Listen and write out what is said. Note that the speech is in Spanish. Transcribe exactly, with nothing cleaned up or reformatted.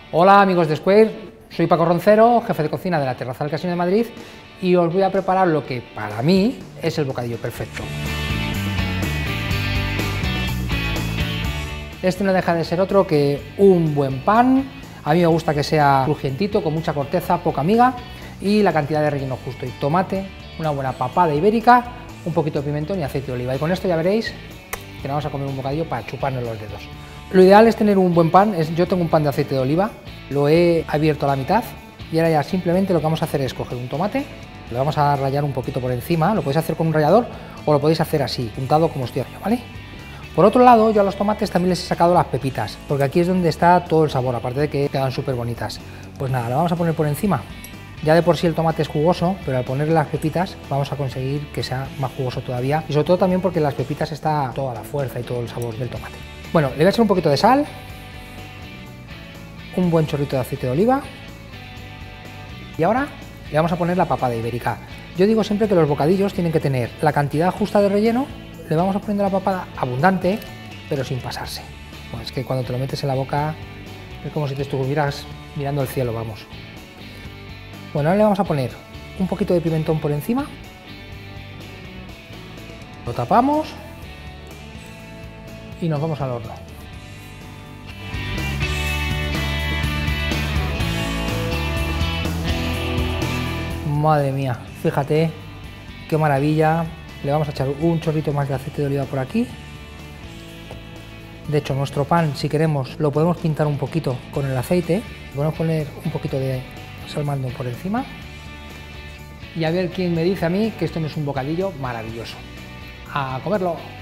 Hola amigos de Square, soy Paco Roncero, jefe de cocina de la Terraza del Casino de Madrid y os voy a preparar lo que para mí es el bocadillo perfecto. Este no deja de ser otro que un buen pan. A mí me gusta que sea crujientito, con mucha corteza, poca miga y la cantidad de relleno justo. Y tomate, una buena papada ibérica, un poquito de pimentón y aceite de oliva. Y con esto ya veréis que nos vamos a comer un bocadillo para chuparnos los dedos. Lo ideal es tener un buen pan. Es, yo tengo un pan de aceite de oliva, lo he abierto a la mitad y ahora ya simplemente lo que vamos a hacer es coger un tomate, lo vamos a rallar un poquito por encima, lo podéis hacer con un rallador o lo podéis hacer así, untado como estoy haciendo, ¿vale? Por otro lado, yo a los tomates también les he sacado las pepitas, porque aquí es donde está todo el sabor, aparte de que quedan súper bonitas. Pues nada, lo vamos a poner por encima. Ya de por sí el tomate es jugoso, pero al ponerle las pepitas vamos a conseguir que sea más jugoso todavía, y sobre todo también porque en las pepitas está toda la fuerza y todo el sabor del tomate. Bueno, le voy a echar un poquito de sal, un buen chorrito de aceite de oliva y ahora le vamos a poner la papada ibérica. Yo digo siempre que los bocadillos tienen que tener la cantidad justa de relleno. Le vamos a poniendo la papada abundante, pero sin pasarse. Bueno, es que cuando te lo metes en la boca es como si te estuvieras mirando el cielo, vamos. Bueno, ahora le vamos a poner un poquito de pimentón por encima. Lo tapamos y nos vamos al horno. Madre mía, fíjate qué maravilla. Le vamos a echar un chorrito más de aceite de oliva por aquí. De hecho, nuestro pan, si queremos, lo podemos pintar un poquito con el aceite. Podemos poner un poquito de salmando por encima. Y a ver quién me dice a mí que esto no es un bocadillo maravilloso. ¡A comerlo!